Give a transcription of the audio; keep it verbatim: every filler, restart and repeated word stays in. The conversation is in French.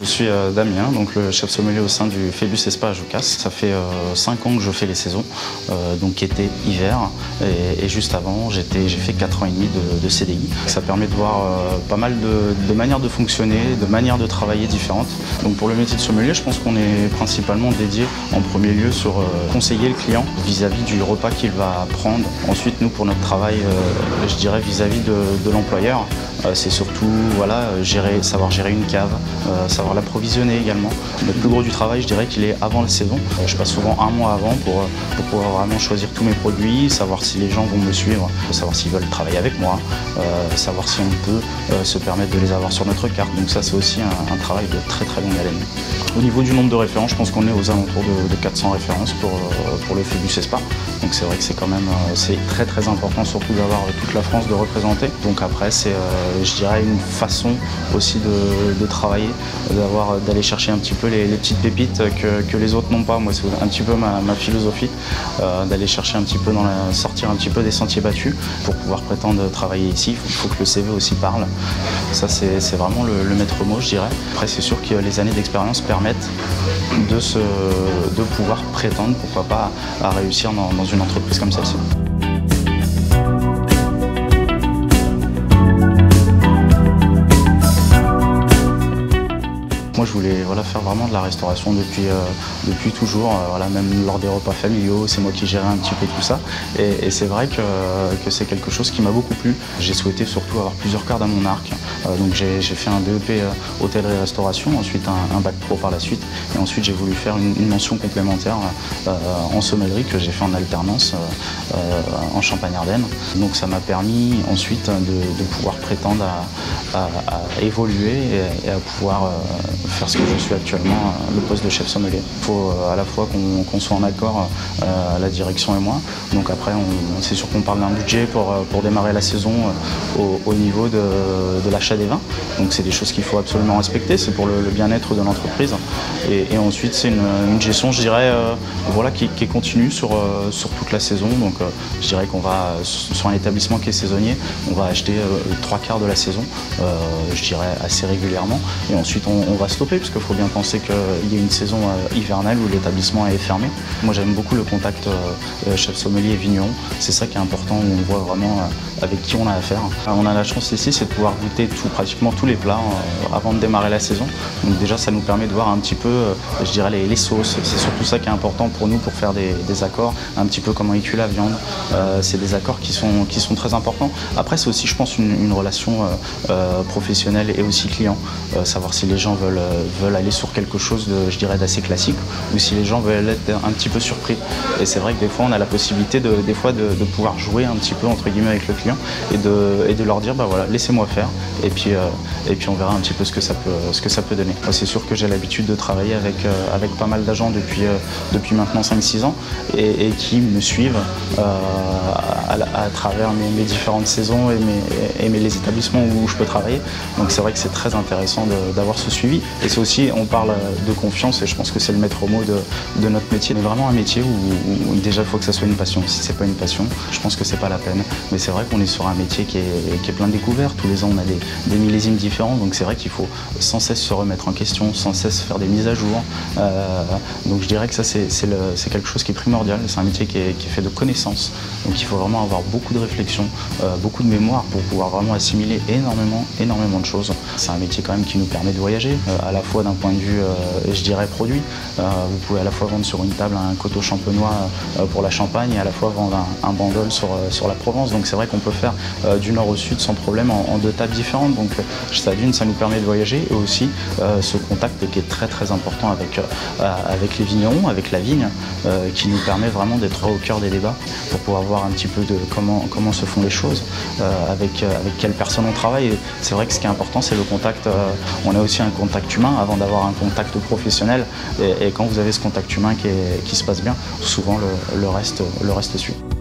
Je suis euh, Damien, donc le chef sommelier au sein du Phébus Espa à Joucas. Ça fait euh, cinq ans que je fais les saisons, euh, donc été, hiver, et, et juste avant j'ai fait quatre ans et demi de, de C D I. Ça permet de voir euh, pas mal de, de manières de fonctionner, de manières de travailler différentes. Donc pour le métier de sommelier, je pense qu'on est principalement dédié en premier lieu sur euh, conseiller le client vis-à-vis du repas qu'il va prendre. Ensuite, nous pour notre travail, euh, je dirais vis-à-vis de, de l'employeur, euh, c'est surtout voilà, gérer, savoir gérer une cave, euh, savoir l'approvisionner également. Le plus gros du travail, je dirais qu'il est avant la saison. Je passe souvent un mois avant pour, pour pouvoir vraiment choisir tous mes produits, savoir si les gens vont me suivre, savoir s'ils veulent travailler avec moi, euh, savoir si on peut euh, se permettre de les avoir sur notre carte. Donc ça, c'est aussi un, un travail de très très longue haleine. Au niveau du nombre de références, je pense qu'on est aux alentours de, de quatre cents références pour, euh, pour le Phébus Espa. Donc c'est vrai que c'est quand même euh, c'est très très important, surtout d'avoir toute la France de représenter. Donc après, c'est, euh, je dirais, une façon aussi de, de travailler, d'avoir d'aller chercher un petit peu les, les petites pépites que, que les autres n'ont pas. Moi, c'est un petit peu ma, ma philosophie, euh, d'aller chercher un petit peu dans la, sortir un petit peu des sentiers battus pour pouvoir prétendre travailler ici. Il faut, faut que le C V aussi parle. Ça, c'est vraiment le, le maître mot, je dirais. Après, c'est sûr que les années d'expérience permettent de, se, de pouvoir prétendre, pourquoi pas, à réussir dans, dans une entreprise comme celle-ci. Moi, je voulais voilà, faire vraiment de la restauration depuis, euh, depuis toujours, euh, voilà, même lors des repas familiaux, c'est moi qui gérais un petit peu tout ça. Et, et c'est vrai que, que c'est quelque chose qui m'a beaucoup plu. J'ai souhaité surtout avoir plusieurs cordes à mon arc. Euh, donc j'ai fait un B E P euh, hôtellerie-restauration, ensuite un, un bac pro par la suite. Et ensuite, j'ai voulu faire une, une mention complémentaire euh, en sommellerie que j'ai fait en alternance euh, euh, en Champagne-Ardenne. Donc ça m'a permis ensuite de, de pouvoir prétendre à, à, à évoluer et, et à pouvoir euh, faire ce que je suis actuellement, le poste de chef sommelier. Il faut à la fois qu'on qu'on soit en accord, euh, la direction et moi. Donc après, c'est sûr qu'on parle d'un budget pour, pour démarrer la saison au, au niveau de, de l'achat des vins. Donc c'est des choses qu'il faut absolument respecter, c'est pour le, le bien-être de l'entreprise. Et, et ensuite, c'est une, une gestion, je dirais, euh, voilà, qui, qui est continue sur, euh, sur toute la saison. Donc euh, je dirais qu'on va, sur un établissement qui est saisonnier, on va acheter euh, trois quarts de la saison, euh, je dirais assez régulièrement. Et ensuite, on, on va stopper, parce qu'il faut bien penser qu'il y a une saison euh, hivernale où l'établissement est fermé. Moi, j'aime beaucoup le contact euh, chef sommelier et vigneron. C'est ça qui est important, où on voit vraiment euh, avec qui on a affaire. On a la chance ici, c'est de pouvoir goûter tout, pratiquement tous les plats euh, avant de démarrer la saison. Donc déjà, ça nous permet de voir un petit peu, euh, je dirais, les, les sauces. C'est surtout ça qui est important pour nous pour faire des, des accords, un petit peu comment écuit la viande. Euh, c'est des accords qui sont, qui sont très importants. Après, c'est aussi, je pense, une, une relation euh, euh, professionnelle et aussi client. Euh, savoir si les gens veulent veulent aller sur quelque chose de, je dirais, d'assez classique, ou si les gens veulent être un petit peu surpris. Et c'est vrai que des fois, on a la possibilité de, des fois de, de pouvoir jouer un petit peu entre guillemets avec le client et de, et de leur dire, bah voilà, laissez-moi faire, et puis, euh, et puis on verra un petit peu ce que ça peut, ce que ça peut donner. C'est sûr que j'ai l'habitude de travailler avec, euh, avec pas mal d'agents depuis, euh, depuis maintenant cinq six ans, et, et qui me suivent euh, à, à travers mes, mes différentes saisons et, mes, et mes, les établissements où je peux travailler. Donc c'est vrai que c'est très intéressant d'avoir ce suivi. Et c'est aussi, on parle de confiance, et je pense que c'est le maître mot de, de notre métier. C'est vraiment un métier où, où déjà il faut que ça soit une passion. Si c'est pas une passion, je pense que c'est pas la peine. Mais c'est vrai qu'on est sur un métier qui est, qui est plein de découvertes. Tous les ans, on a des, des millésimes différents. Donc c'est vrai qu'il faut sans cesse se remettre en question, sans cesse faire des mises à jour. Euh, donc je dirais que ça, c'est quelque chose qui est primordial. C'est un métier qui est, qui est fait de connaissances. Donc il faut vraiment avoir beaucoup de réflexion, euh, beaucoup de mémoire pour pouvoir vraiment assimiler énormément, énormément de choses. C'est un métier quand même qui nous permet de voyager, euh, à la fois d'un point de vue, euh, je dirais, produit. Euh, vous pouvez à la fois vendre sur une table un coteau champenois euh, pour la Champagne, et à la fois vendre un, un bandol sur, euh, sur la Provence. Donc c'est vrai qu'on peut faire euh, du nord au sud sans problème en, en deux tables différentes. Donc euh, ça d'une, ça nous permet de voyager, et aussi euh, ce contact qui est très très important avec, euh, avec les vignerons, avec la vigne, euh, qui nous permet vraiment d'être au cœur des débats pour pouvoir voir un petit peu de comment, comment se font les choses, euh, avec, euh, avec quelles personnes on travaille. C'est vrai que ce qui est important, c'est le contact. Euh, on a aussi un contact humain avant d'avoir un contact professionnel, et, et quand vous avez ce contact humain qui, est, qui se passe bien, souvent le, le, reste, le reste suit.